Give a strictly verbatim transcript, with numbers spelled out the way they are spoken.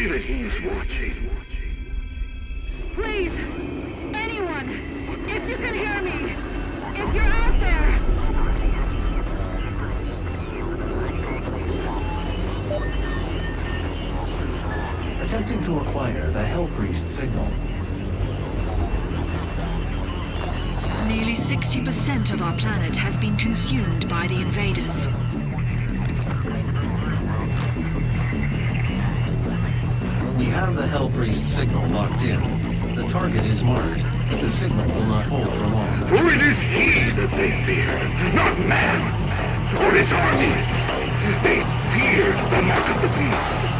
say that he is watching. Please, anyone, if you can hear me, if you're out there. Attempting to acquire the Hellpriest signal. Nearly sixty percent of our planet has been consumed by the invaders. We have the Hellpriest signal locked in. The target is marked, but the signal will not hold for long. For it is he that they fear, not man, or his armies. They fear the mark of the beast.